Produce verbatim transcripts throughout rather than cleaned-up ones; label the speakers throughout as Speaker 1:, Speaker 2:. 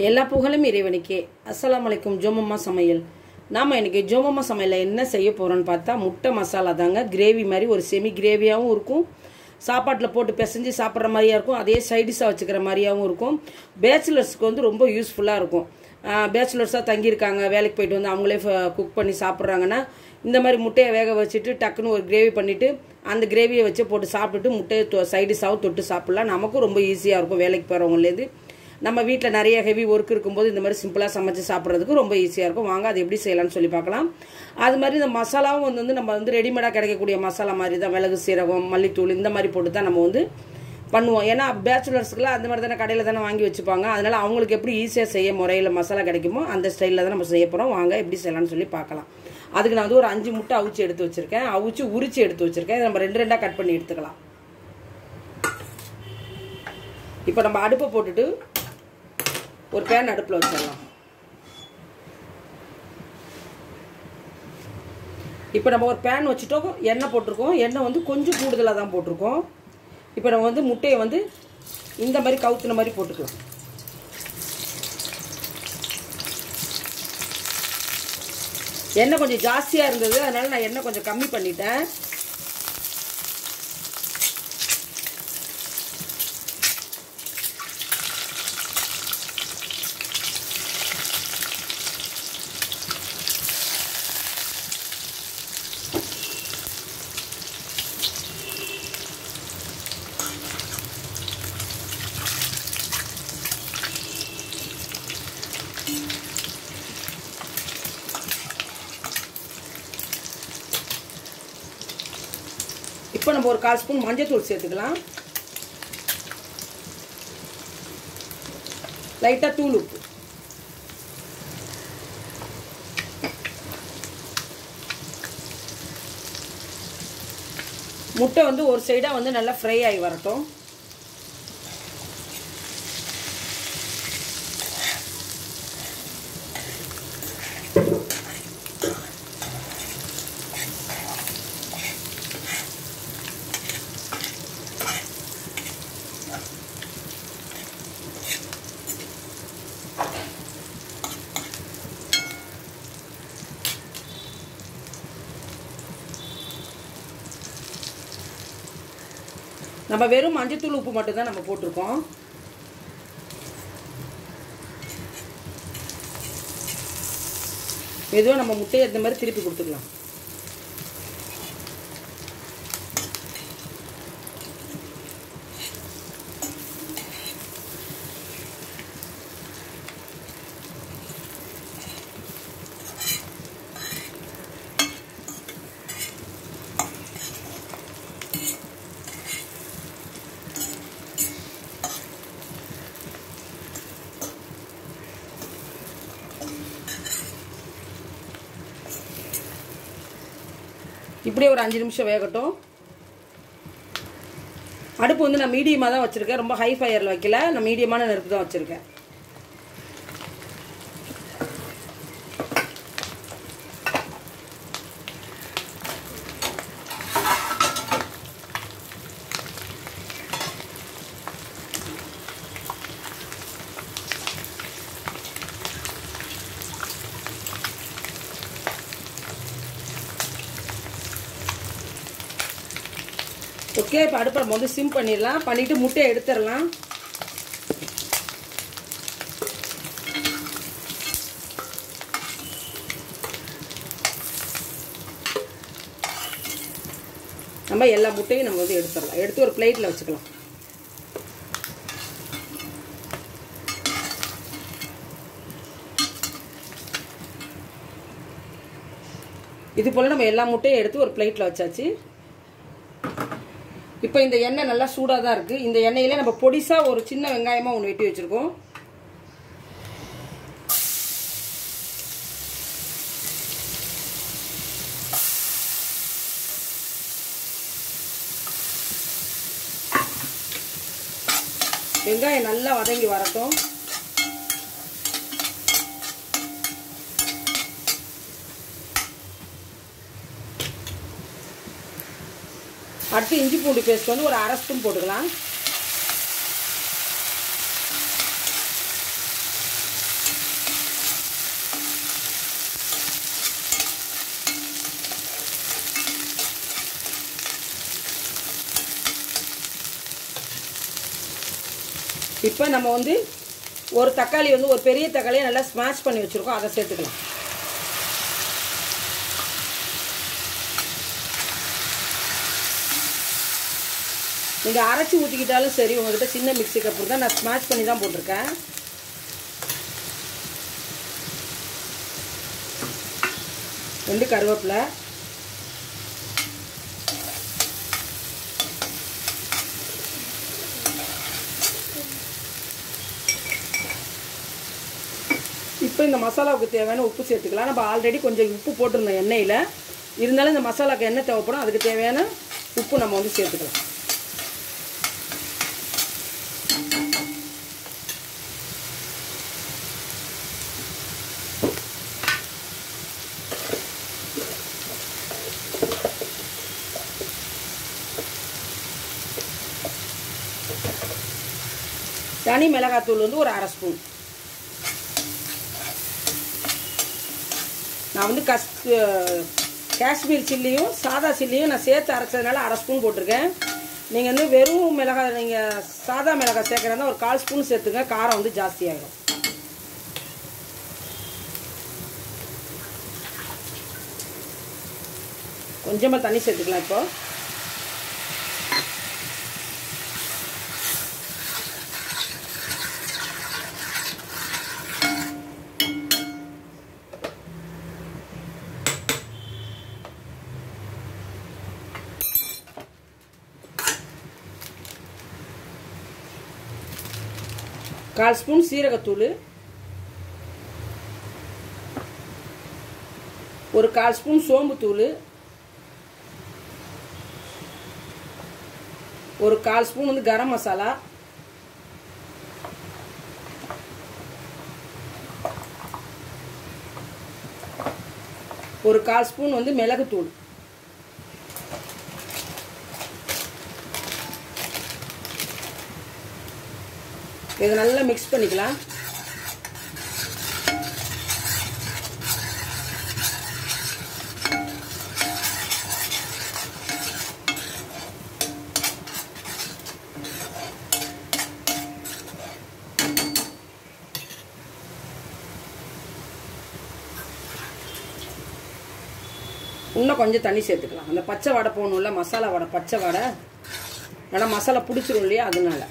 Speaker 1: எல்லா புகழும் இறைவனுக்கே. அஸ்ஸலாமு அலைக்கும். ஜோமம்மா சமையல். நாம் இன்றைக்கி ஜோமம்மா சமையலில் என்ன செய்ய போகிறோன்னு பார்த்தா முட்டை மசாலா தாங்க. கிரேவி மாதிரி ஒரு செமி கிரேவியாகவும் இருக்கும், சாப்பாட்டில் போட்டு பிசைஞ்சு சாப்பிட்ற மாதிரியா இருக்கும், அதே சைடிஷாக வச்சுக்கிற மாதிரியாகவும் இருக்கும். பேச்சுலர்ஸ்க்கு வந்து ரொம்ப யூஸ்ஃபுல்லாக இருக்கும். பேச்சுலர்ஸாக தங்கியிருக்காங்க, வேலைக்கு போயிட்டு வந்து அவங்களே குக் பண்ணி சாப்பிட்றாங்கன்னா இந்த மாதிரி முட்டையை வேக வச்சுட்டு டக்குன்னு ஒரு கிரேவி பண்ணிவிட்டு அந்த கிரேவியை வச்சு போட்டு சாப்பிட்டுட்டு முட்டையை சைடிஷாகவும் தொட்டு சாப்பிட்லாம். நமக்கும் ரொம்ப ஈஸியாக இருக்கும். வேலைக்கு போகிறவங்கலேருந்து நம்ம வீட்டில் நிறைய ஹெவி ஒர்க் இருக்கும்போது இந்த மாதிரி சிம்பிளாக சமைச்சு சாப்பிட்றதுக்கு ரொம்ப ஈஸியாக இருக்கும். வாங்க அது எப்படி செய்யலாம்னு சொல்லி பார்க்கலாம். அது மாதிரி இந்த மசாலாவும் வந்து வந்து நம்ம வந்து ரெடிமேடாக கிடைக்கக்கூடிய மசாலா மாதிரி தான், மிளகு சீரகம் மல்லித்தூள் இந்த மாதிரி போட்டு தான் நம்ம வந்து பண்ணுவோம். ஏன்னா பேச்சுலர்ஸ்க்குலாம் அந்த மாதிரி தானே கடையில் தானே வாங்கி வச்சுப்பாங்க. அதனால் அவங்களுக்கு எப்படி ஈஸியாக செய்ய முறையில் மசாலா கிடைக்குமோ அந்த ஸ்டைலில் தான் நம்ம செய்ய போகிறோம். வாங்க எப்படி செய்யலாம்னு சொல்லி பார்க்கலாம். அதுக்கு நான் வந்து ஒரு அஞ்சு முட்டை அவிச்சு எடுத்து வச்சுருக்கேன், அவிச்சு உரிச்சு எடுத்து வச்சுருக்கேன். இதை நம்ம ரெண்டு ரெண்டாக கட் பண்ணி எடுத்துக்கலாம். இப்போ நம்ம அடுப்பை போட்டுட்டு ஒரு பேன் அடுப்பில் வச்சிடலாம். இப்போ நம்ம ஒரு பேன் வச்சுட்டோம், எண்ணெய் போட்டிருக்கோம். எண்ணெய் வந்து கொஞ்சம் கூடுதலாக தான் போட்டிருக்கோம். இப்போ நம்ம வந்து முட்டையை வந்து இந்த மாதிரி கவுத்துன மாதிரி போட்டுக்கலாம். எண்ணெய் கொஞ்சம் ஜாஸ்தியாக இருந்தது, அதனால நான் எண்ணெய் கொஞ்சம் கம்மி பண்ணிட்டேன். இப்போ நம்ம ஒரு கால் ஸ்பூன் மஞ்சள் தூள் சேர்த்துக்கலாம். லைட்டாக தூள் உப்பு. முட்டை வந்து ஒரு சைடாக வந்து நல்லா ஃப்ரை ஆகி வரட்டும். நம்ம வெறும் மஞ்சத்தூள் உப்பு மட்டும் தான் நம்ம போட்டிருக்கோம். மெதுவாக நம்ம முட்டையை இந்த மாதிரி திருப்பி கொடுத்துக்கலாம். இப்படியே ஒரு அஞ்சு நிமிஷம் வேகட்டும். அடுப்பு வந்து நான் மீடியமாக தான் வச்சுருக்கேன், ரொம்ப ஹை ஃபயரில் வைக்கல, நான் மீடியமான நெருப்பு தான் வச்சுருக்கேன். ஓகே, இப்போ அடுப்பை நம்ம வந்து சிம் பண்ணிடலாம். பண்ணிவிட்டு முட்டையை எடுத்துடலாம். நம்ம எல்லா முட்டையும் நம்ம வந்து எடுத்துடலாம். எடுத்து ஒரு பிளேட்டில் வச்சுக்கலாம். இது போல் நம்ம எல்லா முட்டையும் எடுத்து ஒரு பிளேட்டில் வச்சாச்சு. இப்போ இந்த எண்ணெய் நல்லா சூடாக தான் இருக்குது. இந்த எண்ணெயிலே நம்ம பொடிசாக ஒரு சின்ன வெங்காயமாக ஒன்று வெட்டி வச்சுருக்கோம். வெங்காயம் நல்லா வதங்கி வரட்டும். அடுத்து இஞ்சி பூண்டு பேஸ்ட் வந்து ஒரு அரை ஸ்பூன் போட்டுக்கலாம். இப்போ நம்ம வந்து ஒரு தக்காளி வந்து ஒரு பெரிய தக்காளியை நல்லா ஸ்மாஷ் பண்ணி வச்சுருக்கோம், அதை சேர்த்துக்கலாம். நீங்கள் அரைச்சி ஊற்றிக்கிட்டாலும் சரி, உங்கள்கிட்ட சின்ன மிக்ஸி கப்பு தான், நான் ஸ்மாஷ் பண்ணி தான் போட்டிருக்கேன். ரெண்டு கருவேப்பிலை, இப்போ இந்த மசாலாவுக்கு தேவையான உப்பு சேர்த்துக்கலாம். நம்ம ஆல்ரெடி கொஞ்சம் உப்பு போட்டிருந்தோம் எண்ணெயில், இருந்தாலும் இந்த மசாலாவுக்கு எண்ணெய் தேவைப்படும், அதுக்கு தேவையான உப்பு நம்ம வந்து சேர்த்துக்கலாம். தனி மிளகாத்தூள் வந்து ஒரு அரை ஸ்பூன். நான் வந்து கஸ் காஷ்மீர் சில்லியும் சாதா சில்லியும் நான் சேர்த்து அரைச்சதுனால அரை ஸ்பூன் போட்டிருக்கேன். நீங்கள் வந்து வெறும் மிளகாய், நீங்கள் சாதா மிளகாய் சேர்க்குறதா ஒரு கால் ஸ்பூன் சேர்த்துங்க, காரம் வந்து ஜாஸ்தியாகிடும். கொஞ்சமாக தண்ணி சேர்த்துக்கலாம். இப்போ கால் ஸ்பூன் சீரகத்தூள், ஒரு கால் ஸ்பூன் சோம்புத்தூள், ஒரு கால் ஸ்பூன் வந்து கரம் மசாலா, ஒரு கால் ஸ்பூன் வந்து மிளகுத்தூள். இதை நல்லா மிக்ஸ் பண்ணிக்கலாம். இன்னும் கொஞ்சம் தண்ணி சேர்த்துக்கலாம். அந்த பச்சை வடை போகணும்ல, மசாலா வடை பச்சை வடை, ஏன்னா மசாலா பிடிச்சிரும் இல்லையா, அதனால.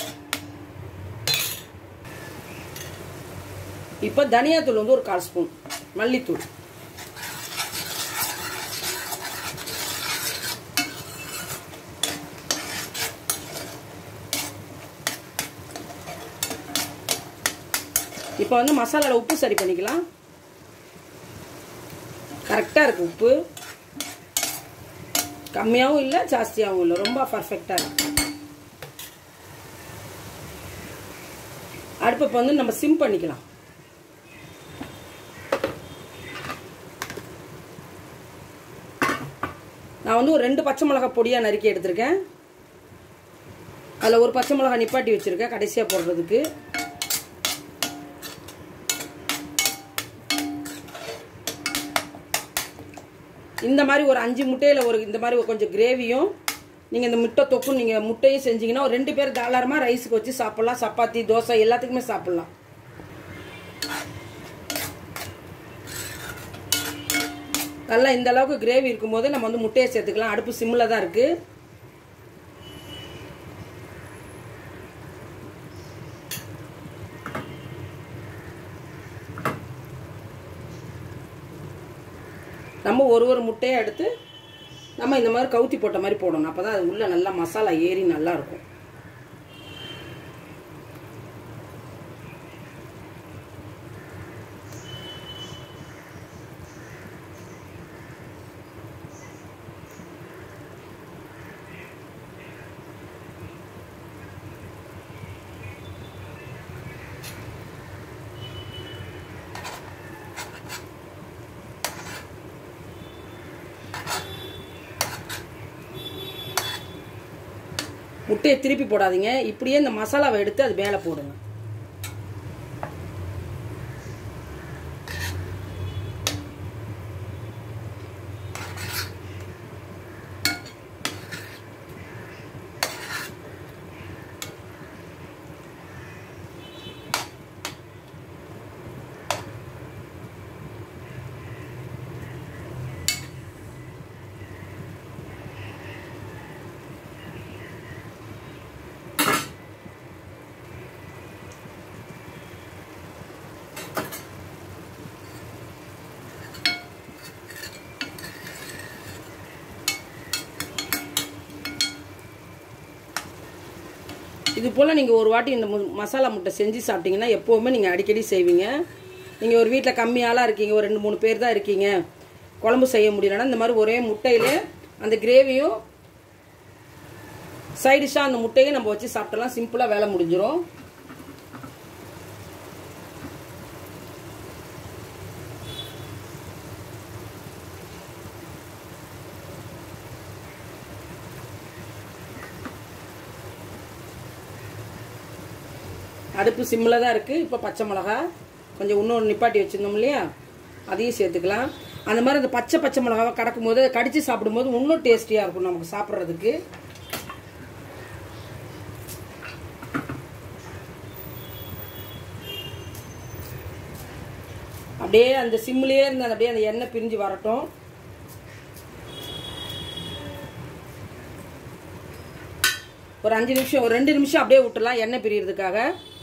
Speaker 1: இப்போ தனியாத்தூள் வந்து ஒரு கால் ஸ்பூன், மல்லித்தூள், இப்போ வந்து மசாலாவில் உப்பு சரி பண்ணிக்கலாம். கரெக்டாக இருக்குது உப்பு, கம்மியாகவும் இல்லை ஜாஸ்தியாகவும் இல்லை, ரொம்ப பர்ஃபெக்டாக இருக்கு. அடுப்பை வந்து நம்ம சிம் பண்ணிக்கலாம். நான் வந்து ஒரு ரெண்டு பச்சை மிளகாய் பொடியாக நறுக்கி எடுத்திருக்கேன். அதில் ஒரு பச்சை மிளகாய் நிப்பாட்டி வச்சுருக்கேன் கடைசியாக போடுறதுக்கு. இந்த மாதிரி ஒரு அஞ்சு முட்டையில் ஒரு இந்த மாதிரி கொஞ்சம் கிரேவியும், நீங்கள் இந்த முட்டை தொக்கும் நீங்கள் முட்டையும் செஞ்சீங்கன்னா ஒரு ரெண்டு பேர் தாராளமாக ரைஸுக்கு வச்சு சாப்பிட்லாம், சப்பாத்தி தோசை எல்லாத்துக்குமே சாப்பிட்லாம். நல்லா இந்த அளவுக்கு கிரேவி இருக்கும்போது நம்ம வந்து முட்டையை சேர்த்துக்கலாம். அடுப்பு சிம்மில் தான் இருக்குது. நம்ம ஒரு ஒரு முட்டையை எடுத்து நம்ம இந்த மாதிரி கவுத்தி போட்ட மாதிரி போடணும், அப்போ தான் அது உள்ள நல்லா மசாலா ஏறி நல்லா இருக்கும். முட்டையை திருப்பி போடாதீங்க, இப்படியே இந்த மசாலாவை எடுத்து அது மேலே போடுங்க. இது போல் நீங்கள் ஒரு வாட்டி இந்த மசாலா முட்டை செஞ்சு சாப்பிட்டீங்கன்னா எப்போவுமே நீங்கள் அடிக்கடி செய்வீங்க. நீங்கள் ஒரு வீட்டில் கம்மி ஆளாக இருக்கீங்க, ஒரு ரெண்டு மூணு பேர் தான் இருக்கீங்க, குழம்பு செய்ய முடியலன்னா இந்த மாதிரி ஒரே முட்டையில் அந்த கிரேவியும் சைடிஷாக அந்த முட்டையை நம்ம வச்சு சாப்பிட்டலாம். சிம்பிளாக வேலை முடிஞ்சிடும். அடுப்பு சிம்மில் தான் இருக்குது. இப்போ பச்சை மிளகா கொஞ்சம் இன்னொன்று நிப்பாட்டி வச்சுருந்தோம் இல்லையா, அதையும் சேர்த்துக்கலாம். அந்த மாதிரி அந்த பச்சை பச்சை மிளகாவை கடக்கும் போது கடித்து சாப்பிடும்போது இன்னும் டேஸ்டியாக இருக்கும் நமக்கு சாப்பிட்றதுக்கு. அப்படியே அந்த சிம்லேயே இருந்து அப்படியே அந்த எண்ணெய் பிரிஞ்சு வரட்டும். ஒரு அஞ்சு நிமிஷம் ஒரு ரெண்டு நிமிஷம் அப்படியே விட்டுலாம் எண்ணெய் பிரியறதுக்காக.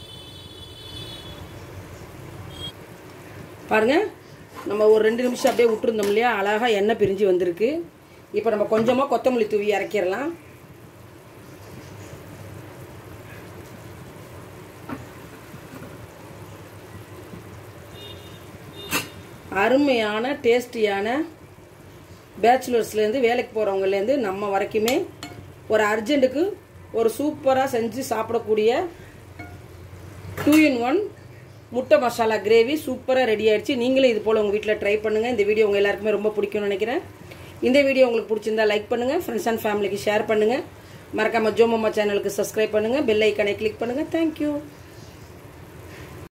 Speaker 1: பாருங்க, நம்ம ஒரு ரெண்டு நிமிஷம் அப்படியே விட்டுருந்தோம் இல்லையா, அழகாக எண்ணெய் பிரிஞ்சு வந்திருக்கு. இப்போ நம்ம கொஞ்சமாக கொத்தமல்லி தூவி இறக்கிடலாம். அருமையான டேஸ்டியான பேச்சுலர்ஸ்லேருந்து வேலைக்கு போகிறவங்கலேருந்து நம்ம வரைக்குமே ஒரு அர்ஜென்ட்டுக்கு ஒரு சூப்பராக செஞ்சு சாப்பிடக்கூடிய டூ இன் ஒன் முட்டை மசாலா கிரேவி சூப்பராக ரெடி ஆகிடுச்சு. நீங்களும் இது போல் உங்கள் வீட்டில் ட்ரை பண்ணுங்கள். இந்த வீடியோ உங்கள் எல்லாருக்குமே ரொம்ப பிடிக்கும்னு நினைக்கிறேன். இந்த வீடியோ உங்களுக்கு பிடிச்சிருந்தா லைக் பண்ணுங்கள், ஃப்ரெண்ட்ஸ் அண்ட் ஃபேமிலிக்கு ஷேர் பண்ணுங்கள். மறக்காமல் ஜோமம்மா சேனலுக்கு சப்ஸ்கிரைப் பண்ணுங்கள், பெல் ஐக்கானை கிளிக் பண்ணுங்கள். தேங்க்யூ.